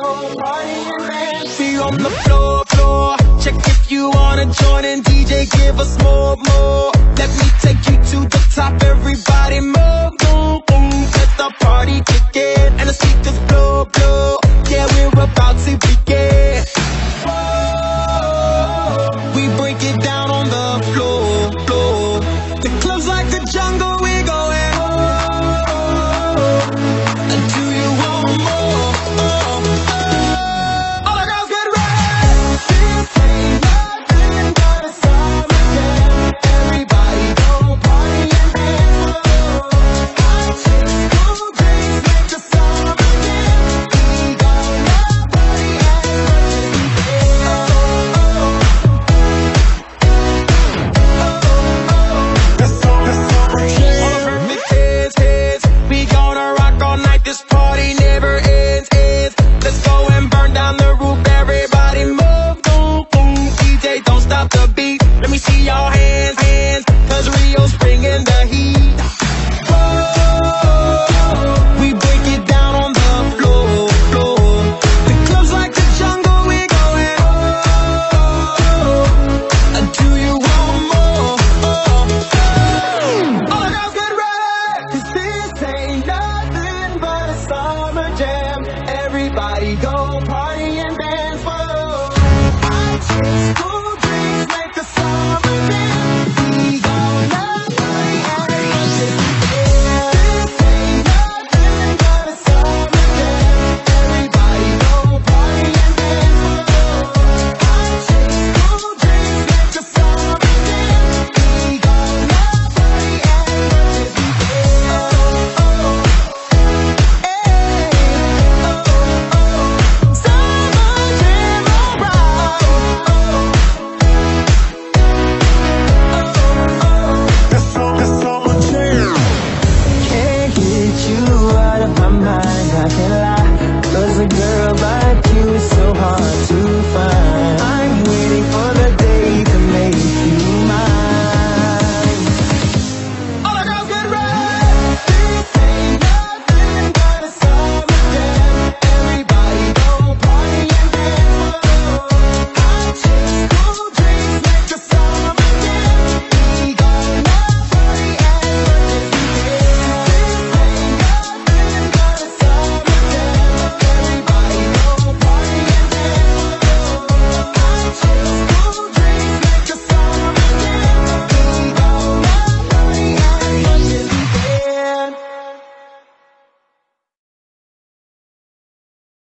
We on the floor. Check if you wanna join in, DJ, give us more. Let me take you to the top, everybody move. Let the party begin, and the speakers blow. Yeah, we're about to begin. We break it down.